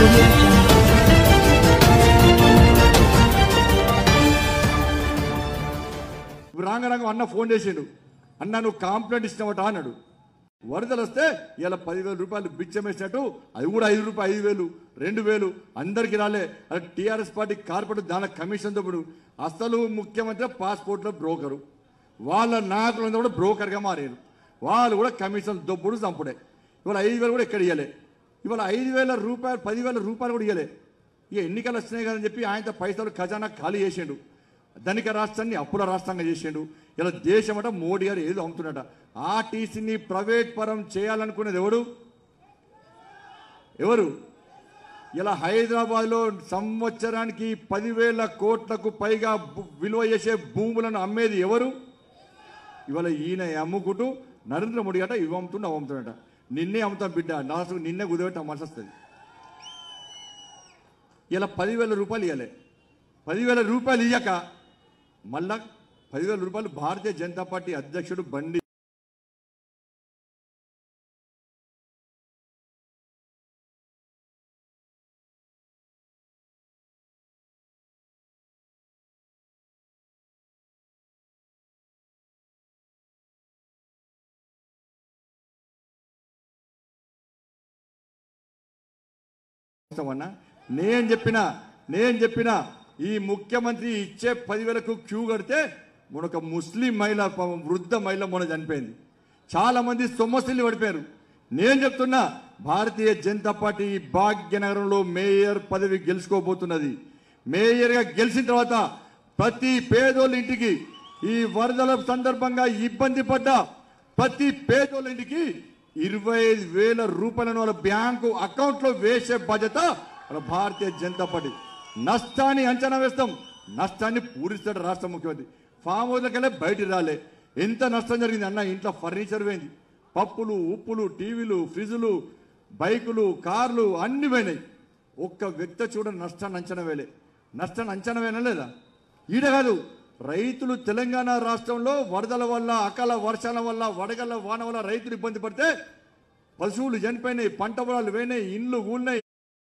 రాంగరంగం అన్న ఫోన్ చేసిండు, అన్న నువ్వు కాంప్లైంట్ ఇచ్చినవట అన్నాడు. వరదలు వస్తే ఇలా 10,000 రూపాయలు బిచ్చం వేసినట్టు అది కూడా 5 రూపాయలు 5,000 2,000 అందరికి రాలే. అది టీఆర్ఎస్ పార్టీ కార్పొరేట్ దాని కమిషన్ తప్పుడు అసలు ముఖ్యమంత్రి పాస్పోర్ట్లో బ్రోకరు, వాళ్ళ నాయకులంతా కూడా బ్రోకర్గా మారారు. వాళ్ళు కూడా కమిషన్ దొప్పుడు చంపుడే. ఇవాళ 5,000 కూడా ఎక్కడ ఇవ్వలే. ఇవాళ 5,000 రూపాయలు 10,000 రూపాయలు కూడా ఇవ్వలే. ఇక ఎన్నికలు వస్తున్నాయి కదని చెప్పి ఆయనతో పైసలు ఖజానా ఖాళీ చేసిండు. ధనిక రాష్ట్రాన్ని అప్పుల రాష్ట్రంగా చేసిండు. ఇలా దేశం అట మోడీ గారు ఏదో అమ్ముతున్నట. ఆర్టీసీని ప్రైవేట్ పరం చేయాలనుకునేది ఎవరు? ఇలా హైదరాబాద్లో సంవత్సరానికి 10,000 కోట్లకు పైగా విలువ చేసే భూములను అమ్మేది ఎవరు? ఇవాళ ఈయన అమ్ముకుంటూ నరేంద్ర మోడీ అట ఇవి అమ్ముతున్నట. నిన్నే అమ్ముతాం బిడ్డ, నాసు నిన్నే కుదిపెట్టి అమ్మాల్సి వస్తుంది. ఇలా 10,000 రూపాయలు ఇవ్వలే. 10,000 రూపాయలు ఇయ్యక మళ్ళా 10,000 రూపాయలు భారతీయ జనతా పార్టీ అధ్యక్షుడు బండి నేను చెప్పిన ఈ ముఖ్యమంత్రి ఇచ్చే 10,000కు క్యూ కడితే మనొక ముస్లిం మహిళ వృద్ధ మహిళ మొన్న చనిపోయింది. చాలా మంది సొమ్మసిల్లి పడిపోయారు. నేను చెప్తున్నా భారతీయ జనతా పార్టీ భాగ్యనగరంలో మేయర్ పదవి గెలుచుకోబోతున్నది. మేయర్గా గెలిచిన తర్వాత ప్రతి పేదోళ్ళ ఇంటికి ఈ వరదల సందర్భంగా ఇబ్బంది పడ్డ ప్రతి పేదోళ్ళ ఇంటికి 25,000 రూపాయలను వాళ్ళ బ్యాంకు అకౌంట్లో వేసే బాధ్యత మన భారతీయ జనతా పార్టీ. నష్టాన్ని అంచనా వేస్తాం, నష్టాన్ని పూరిస్తాడు రాష్ట్ర ముఖ్యమంత్రి. ఫామ్ హౌస్లకెళ్ళే బయటికి రాలే. ఎంత నష్టం జరిగింది అన్న? ఇంట్లో ఫర్నిచర్ పోయింది, పప్పులు ఉప్పులు టీవీలు ఫ్రిడ్జులు బైకులు కార్లు అన్ని పోయినాయి. ఒక్క వ్యక్తి చూడ నష్టాన్ని అంచనా వేయలే. నష్టాన్ని అంచనా వేయలేదా? ఈడ కాదు, రైతులు తెలంగాణ రాష్ట్రంలో వరదల వల్ల అకాల వర్షాల వల్ల వడగళ్ళ వాన వల్ల రైతులు ఇబ్బంది పడితే పశువులు చనిపోయినాయి, పంట పొలాలు పోయినాయి, ఇండ్లు కూలినాయి.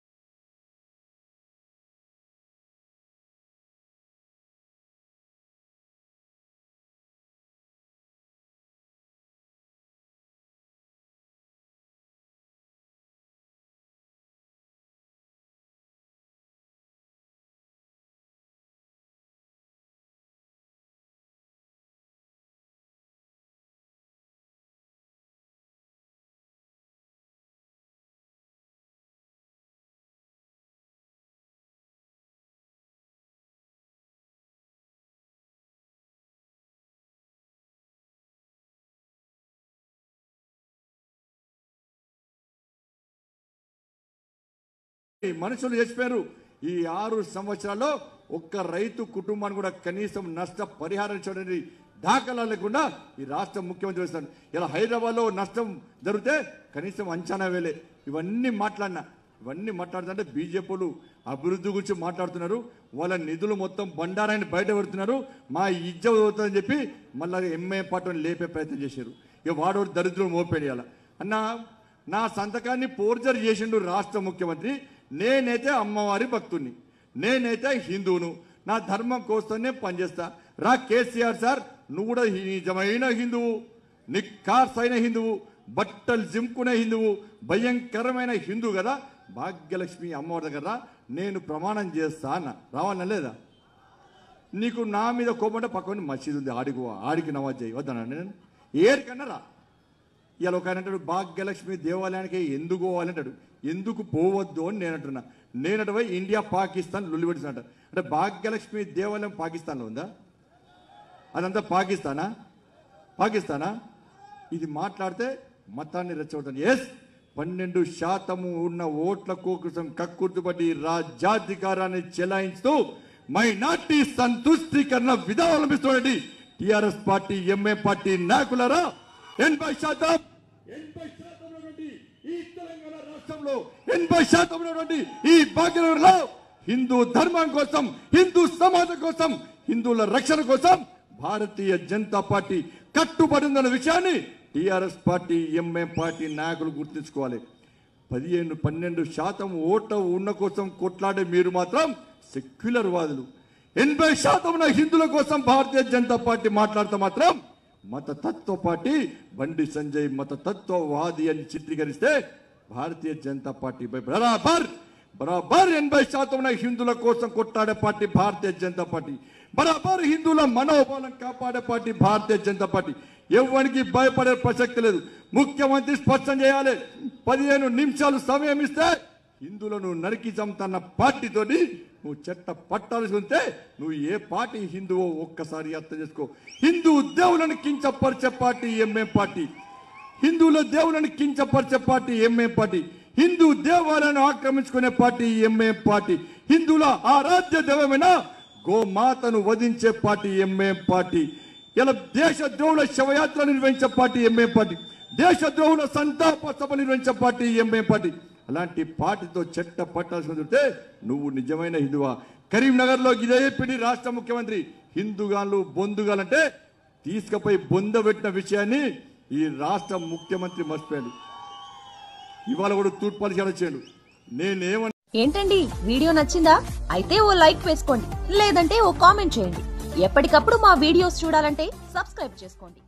మనుషులు చచ్చిపోయారు. ఈ 6 సంవత్సరాల్లో ఒక్క రైతు కుటుంబాన్ని కూడా కనీసం నష్ట పరిహారం చూడండి దాఖలా లేకుండా ఈ రాష్ట్ర ముఖ్యమంత్రి వేస్తాడు. ఇలా హైదరాబాద్లో నష్టం జరిగితే కనీసం అంచనా వేలే. ఇవన్నీ మాట్లాడుతుంటే బీజేపీలు అభివృద్ధి గురించి మాట్లాడుతున్నారు. వాళ్ళ నిధులు మొత్తం బండారాన్ని బయట పెడుతున్నారు. మా ఇజ్జత్ అవుతుందని చెప్పి మళ్ళీ ఎంఏ పార్టీని లేపే ప్రయత్నం చేశారు. ఇక వాడు దరిద్రులు మోపేయాల అన్న. నా సంతకాన్ని ఫోర్జరీ చేసిండు రాష్ట్ర ముఖ్యమంత్రి. నేనైతే అమ్మవారి భక్తుడిని, నేనైతే హిందువును, నా ధర్మం కోసమే పనిచేస్తా. రా కేసీఆర్ సార్, నువ్వు కూడా నిజమైన హిందువు, నిఖార్సైన హిందువు, బట్టలు జింపుకునే హిందువు, భయంకరమైన హిందువు కదా. భాగ్యలక్ష్మి అమ్మవారి దగ్గర నేను ప్రమాణం చేస్తా అన్న. రావాలన్నా లేదా? నీకు నా మీద కోపంటే పక్కన మసీదు ఉంది, ఆడికి నమాజ్ చేయి వద్దన్నా. నేను ఏరికన్నారా? ఇలా ఒక ఆయన అంటాడు భాగ్యలక్ష్మి దేవాలయానికి ఎందుకు పోవాలంటాడు. ఎందుకు పోవద్దు అని నేను అంటున్నా. నేనటపై ఇండియా పాకిస్తాన్ లొల్లి పెడుతున్నట్ట. అంటే భాగ్యలక్ష్మి దేవాలయం పాకిస్తాన్లో ఉందా? అదంతా పాకిస్తానా? ఇది మాట్లాడితే మతాన్ని రెచ్చగొడతాను. 12% ఉన్న ఓట్ల కోసం కక్కుర్తిపడి రాజ్యాధికారాన్ని చెలాయిస్తూ మైనార్టీ సంతుష్టీకరణ విధానం అవలంబిస్తున్నది టీఆర్ఎస్ పార్టీ ఎంఏ పార్టీ నాయకులారా. 80% ఈ తెలంగాణ రాష్ట్రంలో 80% ఈ భాగ్యనగరంలో హిందూ ధర్మం కోసం, హిందూ సమాజం కోసం, హిందువుల రక్షణ కోసం భారతీయ జనతా పార్టీ కట్టుబడిందన్న విషయాన్ని టీఆర్ఎస్ పార్టీ ఎంఏ పార్టీ నాయకులు గుర్తుంచుకోవాలి. 12% ఓట్ల ఉన్న కోసం కొట్లాడే మీరు మాత్రం సెక్యులర్ వాదులు. 80% హిందువుల కోసం భారతీయ జనతా పార్టీ మాట్లాడితే మాత్రం మతతత్వ పార్టీ బండి సంజయ్ మతతత్వవాది అని చిత్రీకరిస్తే భారతీయ జనతా పార్టీ బరాబర్ 80% హిందువుల కోసం కొట్లాడే పార్టీ భారతీయ జనతా పార్టీ, బరాబర్ హిందువుల మనోబలం కాపాడే పార్టీ భారతీయ జనతా పార్టీ. ఎవరికి భయపడే ప్రసక్తి లేదు. ముఖ్యమంత్రి స్పష్టం చేయాలి. 15 నిమిషాలు సమయం ఇస్తే హిందువులను నరికి చంపుతున్న పార్టీతోని నువ్వు చెట్ట పట్టాల్సి ఉంటే నువ్వు ఏ పార్టీ హిందువో ఒక్కసారి అర్థం చేసుకో. హిందూ దేవులను కించపరిచే పార్టీ ఎంఏం పార్టీ, హిందువుల దేవులను కించపరిచే పార్టీ ఎంఏం పార్టీ, హిందూ దేవాలయాన్ని ఆక్రమించుకునే పార్టీ ఎంఏం పార్టీ, హిందువుల ఆరాధ్య దైవమైన గోమాతను వధించే పార్టీ ఎంఏం పార్టీ, ఇలా దేశ ద్రోహుల శవయాత్ర నిర్వహించే పార్టీ ఎంఏం పార్టీ, దేశ ద్రోహుల సంతాప సభ నిర్వహించే పార్టీ ఎంఏం పార్టీ. అలాంటి పార్టీతో చెట్ట పట్టాల్సి ఉంటే నువ్వు నిజమైన హిందువా? కరీంనగర్లో ఇదే పిడి రాష్ట్ర ముఖ్యమంత్రి హిందుగాళ్ళు బొందుగాలంటే తీసుకుపోయి బొందబెట్టిన విషయాన్ని ఈ రాష్ట్ర ముఖ్యమంత్రి మర్చిపోయాడు. ఇవాళ కూడా తూర్పు పరిశీలన చేయడు. నేనేమన్నా ఏంటండి, వీడియో నచ్చిందా? అయితే ఓ లైక్ వేసుకోండి, లేదంటే ఓ కామెంట్ చేయండి. ఎప్పటికప్పుడు మా వీడియోస్ చూడాలంటే సబ్స్క్రైబ్ చేసుకోండి.